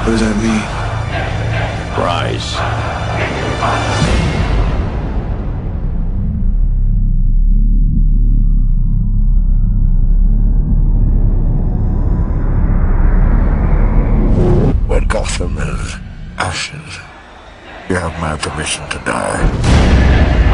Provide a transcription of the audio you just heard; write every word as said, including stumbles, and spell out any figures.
What does that mean? Rise. When Gotham is ashes, you have my permission to die.